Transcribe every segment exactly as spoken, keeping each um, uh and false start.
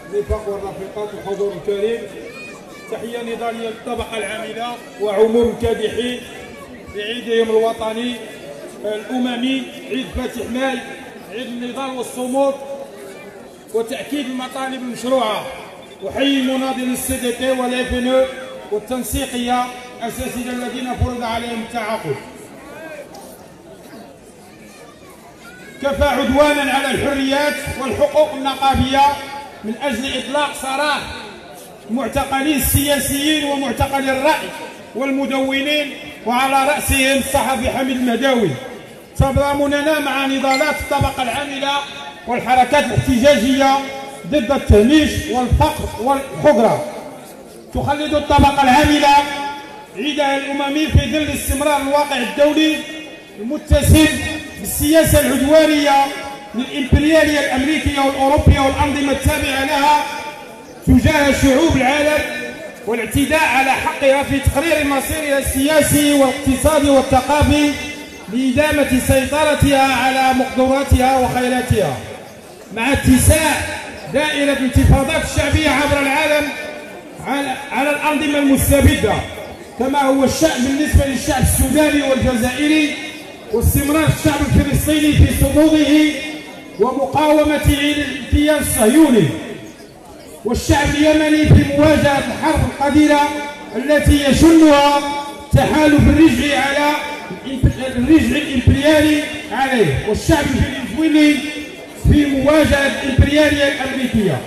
الرفاق والرفيقات الحضور الكريم، تحية نضالية للطبقة العاملة وعموم الكادحين بعيدهم الوطني الأممي، عيد فاتح ماي، عيد النضال والصمود وتأكيد المطالب المشروعة. أحيي المناضلين السي دي تي والاف ان او والتنسيقية الأساتذة الذين فرض عليهم التعاقد. كفى عدوانا على الحريات والحقوق النقابية من أجل إطلاق سراح المعتقلين السياسيين ومعتقلي الرأي والمدونين، وعلى رأسهم الصحفي حميد المهداوي. تضامننا مع نضالات الطبقة العاملة والحركات الاحتجاجية ضد التهميش والفقر والحجرة. تخلد الطبقة العاملة عيدها الأممي في ظل استمرار الواقع الدولي المتسم بالسياسة العدوانية للإمبريالية الأمريكية والأوروبية والأنظمة التابعة لها تجاه شعوب العالم، والاعتداء على حقها في تقرير مصيرها السياسي والاقتصادي والثقافي لإدامة سيطرتها على مقدراتها وخيراتها، مع اتساع دائرة الانتفاضات الشعبية عبر العالم على, على الأنظمة المستبدة، كما هو الشأن بالنسبة للشعب السوداني والجزائري، واستمرار الشعب الفلسطيني في صموده ومقاومته للاحتلال الصهيوني، والشعب اليمني في مواجهة الحرب القديرة التي يشنها تحالف الرجع على الرجع الإمبريالي عليه، والشعب الفنزويلي في مواجهة الإمبريالية الأمريكية.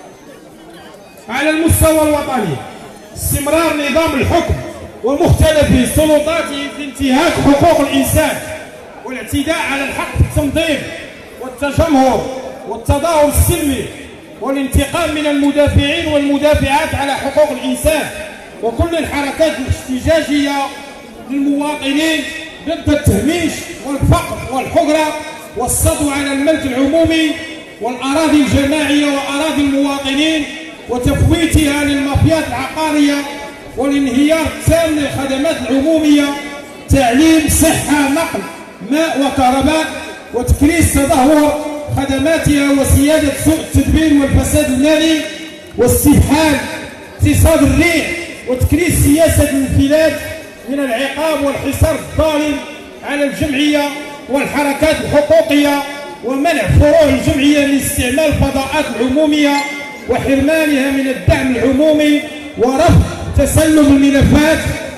على المستوى الوطني، استمرار نظام الحكم ومختلف سلطاته في انتهاك حقوق الإنسان والاعتداء على الحق في التنظيم والتجمهر والتظاهر السلمي، والانتقام من المدافعين والمدافعات على حقوق الإنسان وكل الحركات الاحتجاجية للمواطنين ضد التهميش والفقر والحجرة والسطو على الملك العمومي والأراضي الجماعية وأراضي المواطنين وتفويتها للمافيات العقارية، والانهيار التام للخدمات العمومية، تعليم، صحة، نقل، ماء وكهرباء، وتكريس تدهور خدماتها وسيادة سوء التدبير والفساد المالي واستفحال اقتصاد الريع، وتكريس سياسة الانفلات من العقاب والحصار الظالم على الجمعية والحركات الحقوقية، ومنع فروع الجمعية من استعمال الفضاءات العمومية وحرمانها من الدعم العمومي، ورفض تسلم الملفات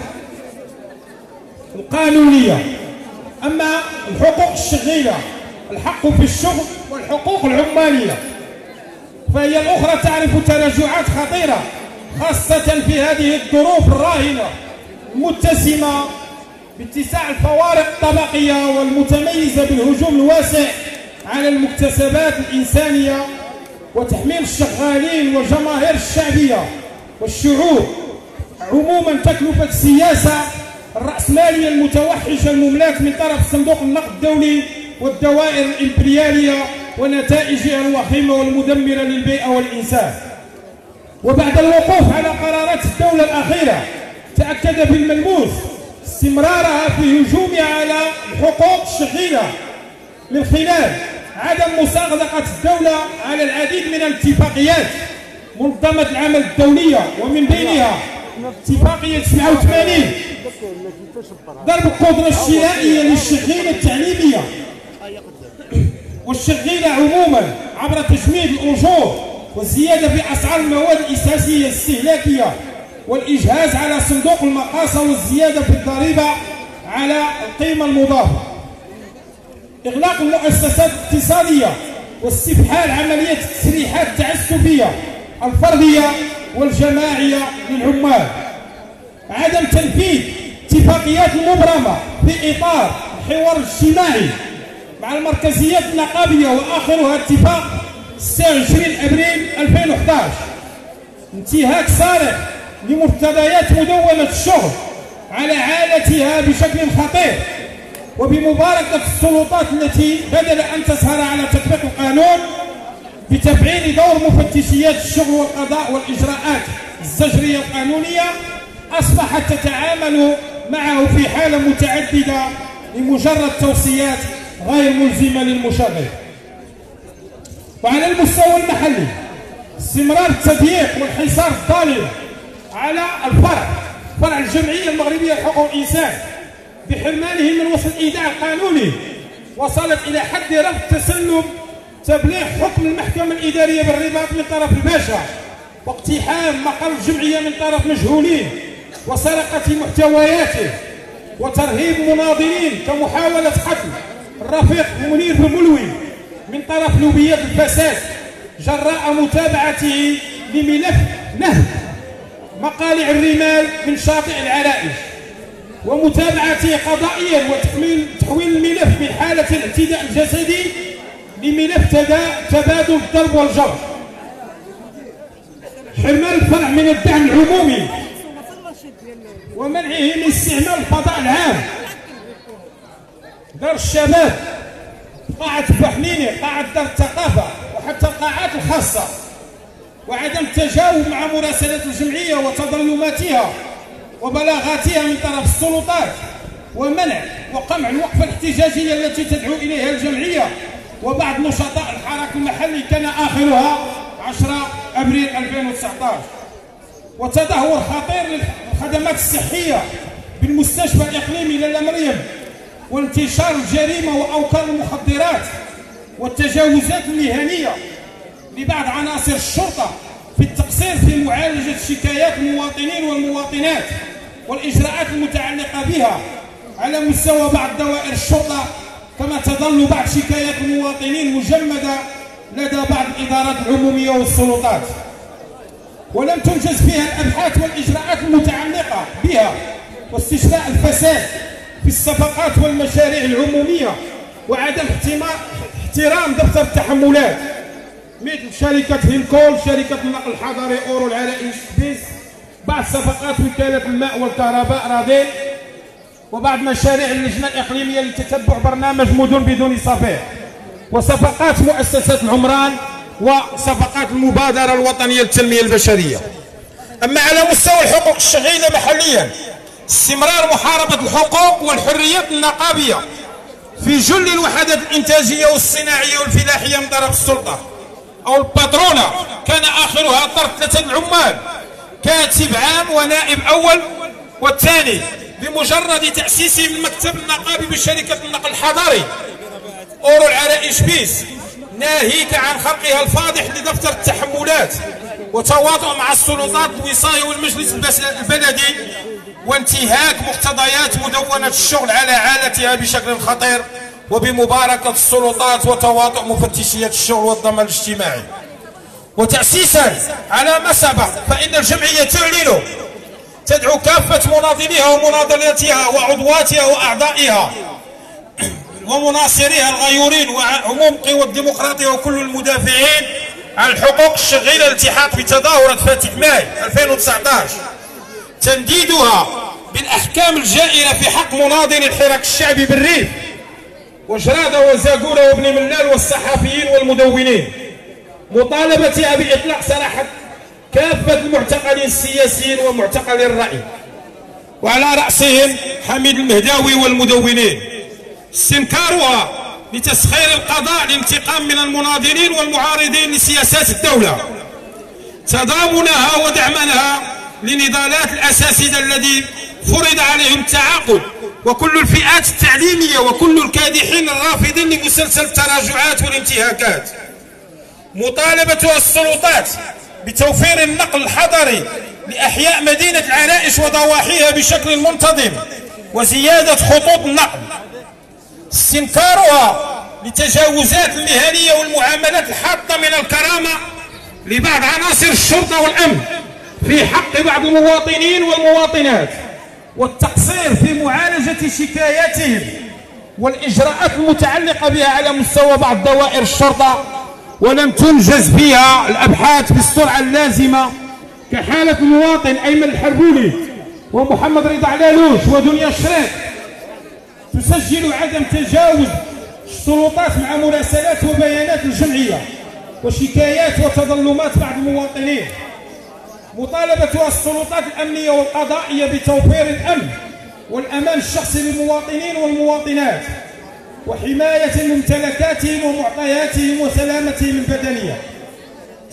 القانونية. أما الحقوق الشغيلة، الحق في الشغل والحقوق العمالية، فهي الأخرى تعرف تراجعات خطيرة، خاصة في هذه الظروف الراهنة المتسمة باتساع الفوارق الطبقية والمتميزة بالهجوم الواسع على المكتسبات الإنسانية وتحميل الشغالين والجماهير الشعبية والشعوب عموما. تكلفة السياسة الرأسمالية المتوحشة المملاك من طرف صندوق النقد الدولي والدوائر الإمبريالية ونتائجها الوخيمة والمدمرة للبيئة والإنسان. وبعد الوقوف على قرارات الدولة الأخيرة، تأكد بالملموس استمرارها في هجومها على الحقوق الشغيلة من خلال عدم مصادقة الدولة على العديد من الاتفاقيات منظمة العمل الدولية، ومن بينها اتفاقية سبعة وثمانين ضرب القدرة الشرائية للشغيلة التعليمية والشغيلة عموما عبر تجميد الأجور والزيادة في أسعار المواد الأساسية الاستهلاكية والإجهاز على صندوق المقاصة والزيادة في الضريبة على القيمة المضافة. إغلاق المؤسسات الاقتصادية واستفحال عملية التسريحات التعسفية الفردية والجماعية للعمال. عدم تنفيذ اتفاقيات المبرمة في إطار الحوار الاجتماعي مع المركزيات النقابية، وآخرها اتفاق ستة وعشرين أبريل ألفين وأحد عشر. انتهاك صارخ لمقتضيات مدونة الشغل على عالتها بشكل خطير، وبمباركة السلطات التي بدل أن تسهر على تطبيق القانون بتفعيل دور مفتشيات الشغل والقضاء والإجراءات الزجرية القانونية، أصبحت تتعامل معه في حالة متعددة لمجرد توصيات غير ملزمة للمشغل. وعلى المستوى المحلي، استمرار التضييق والحصار الظالم على الفرع فرع الجمعية المغربية لحقوق الإنسان بحرمانه من وصل الإيداع القانوني، وصلت إلى حد رفض تسلم تبليغ حكم المحكمة الإدارية بالرباط من طرف الباشا، واقتحام مقر الجمعية من طرف مجهولين، وسرقة محتوياته، وترهيب مناضلين كمحاولة قتل الرفيق منير الملوي من طرف لوبيات الفساد جراء متابعته لملف نهب مقالع الرمال من شاطئ العرائش، ومتابعته قضائيا وتحويل تحويل الملف من حالة الاعتداء الجسدي لملف تبادل الضرب والجرح، حرمان الفرع من الدعم العمومي ومنعه من استعمال الفضاء العام، دار الشباب، قاعة بحنيني، قاعة دار الثقافة، وحتى القاعات الخاصة، وعدم التجاوب مع مراسلات الجمعية وتظلماتها وبلاغاتها من طرف السلطات، ومنع وقمع الوقفة الاحتجاجية التي تدعو إليها الجمعية وبعض نشطاء الحراك المحلي كان آخرها عشرة أبريل ألفين وتسعة عشر، وتدهور خطير للخدمات الصحية بالمستشفى الإقليمي لالا مريم، وانتشار الجريمة وأوكار المخدرات والتجاوزات المهنية لبعض عناصر الشرطة في التقصير في معالجة شكايات المواطنين والمواطنات والإجراءات المتعلقة بها على مستوى بعض دوائر الشرطة، كما تظل بعض شكايات المواطنين مجمدة لدى بعض الإدارات العمومية والسلطات، ولم تنجز فيها الأبحاث والإجراءات المتعلقة بها، واستشراء الفساد في الصفقات والمشاريع العمومية، وعدم احترام دفتر التحملات مثل شركة هيلكول، شركة النقل الحضري أورو العرائش بيس، بعض صفقات وكالة الماء والكهرباء راديل، وبعض مشاريع اللجنة الإقليمية لتتبع برنامج مدن بدون صفيح، وصفقات مؤسسات العمران، وصفقات المبادرة الوطنية للتنمية البشرية. أما على مستوى الحقوق الشغيلة محليا، استمرار محاربة الحقوق والحريات النقابية في جل الوحدات الإنتاجية والصناعية والفلاحية من طرف السلطة أو الباترونة، كان آخرها طرد ثلاثة العمال، كاتب عام ونائب أول والثاني، بمجرد تأسيسهم المكتب النقابي بشركة النقل الحضري أورو العرائش بيس، ناهيك عن خلقها الفاضح لدفتر التحملات وتواطؤ مع السلطات الوصاية والمجلس البلدي، وانتهاك مقتضيات مدونة الشغل على عالتها بشكل خطير، وبمباركة السلطات وتواطؤ مفتشية الشغل والضمان الاجتماعي. وتأسيسا على ما سبق، فإن الجمعية تعلن تدعو كافة مناضليها ومناضلاتها وعضواتها وأعضائها ومناصريها الغيورين وعموم قوى الديمقراطية وكل المدافعين عن الحقوق الشغيلة الالتحاق بتظاهرة فاتح ماي ألفين وتسعة عشر، تنديدها بالأحكام الجائرة في حق مناضل الحراك الشعبي بالريف وجرادة وزاقورة وابن ملال والصحفيين والمدونين، مطالبتها بإطلاق سراحة كافة المعتقلين السياسيين ومعتقلي الرأي، وعلى رأسهم حميد المهداوي والمدونين، استنكارها لتسخير القضاء للانتقام من المناضلين والمعارضين لسياسات الدولة، تضامنها ودعمها لنضالات الأساتذة الذي فرض عليهم التعاقد، وكل الفئات التعليمية وكل الكادحين الرافضين لمسلسل التراجعات والانتهاكات. مطالبتها السلطات بتوفير النقل الحضري لأحياء مدينة العرائش وضواحيها بشكل منتظم وزيادة خطوط النقل. استنكارها لتجاوزات المهنية والمعاملات الحاطة من الكرامة لبعض عناصر الشرطة والأمن في حق بعض المواطنين والمواطنات، والتقصير في معالجة شكاياتهم والإجراءات المتعلقة بها على مستوى بعض دوائر الشرطة، ولم تنجز فيها الأبحاث بالسرعة اللازمة، كحالة المواطن أيمن الحربولي ومحمد رضا علالوش ودنيا الشريف، تسجل عدم تجاوز السلطات مع مراسلات وبيانات الجمعية وشكايات وتظلمات بعض المواطنين. مطالبتها السلطات الأمنية والقضائية بتوفير الأمن والأمان الشخصي للمواطنين والمواطنات، وحماية ممتلكاتهم ومعطياتهم وسلامتهم البدنية.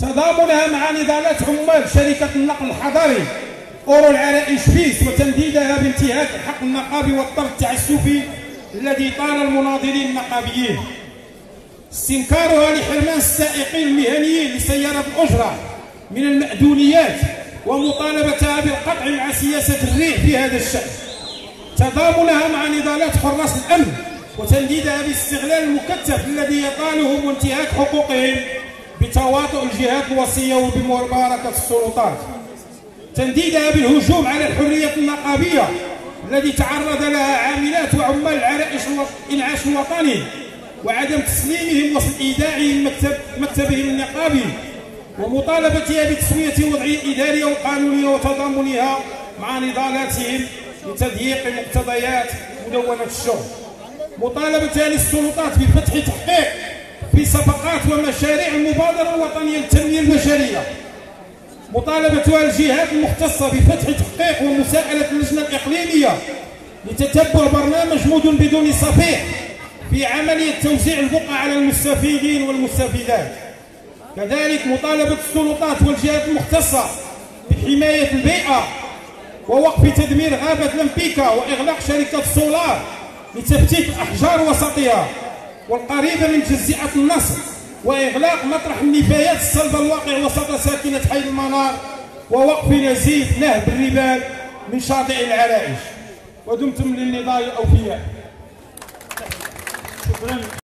تضامنها مع نضالات عمال شركة النقل الحضري أورو العرائش فيس وتنديدها بانتهاك الحق النقابي والطرد التعسفي الذي طال المناضلين النقابيين، استنكارها لحرمان السائقين المهنيين لسيارة الأجرة من المأذونيات ومطالبتها بالقطع مع سياسة الريح في هذا الشأن، تضامنها مع نضالات حراس الأمن وتنديدها بالاستغلال المكثف الذي يطالهم وانتهاك حقوقهم بتواطؤ الجهات الوصية وبمباركة السلطات، تنديدها بالهجوم على الحرية النقابية الذي تعرض لها عاملات وعمال العرائش الإنعاش الوطني وعدم تسليمهم وصل إيداعهم مكتب مكتبهم النقابي، ومطالبتها بتسوية الوضعية الإدارية والقانونية وتضامنها مع نضالاتهم لتضييق مقتضيات مدونة الشغل، مطالبتها للسلطات بفتح تحقيق في صفقات ومشاريع المبادرة الوطنية للتنمية البشرية، مطالبتها الجهات المختصة بفتح تحقيق ومساءلة اللجنة الإقليمية لتتبع برنامج مدن بدون صفيح في عملية توزيع البقع على المستفيدين والمستفيدات، كذلك مطالبة السلطات والجهات المختصة بحماية البيئة ووقف تدمير غابة لمبيكا وإغلاق شركة سولار لتفتيت الأحجار وسطها والقريبة من جزيرة النصر وإغلاق مطرح النفايات الصلبة الواقع وسط ساكنة حي المنار ووقف نزيف نهب الربال من شاطئ العرائش. ودمتم للنضال أوفياء. شكرا.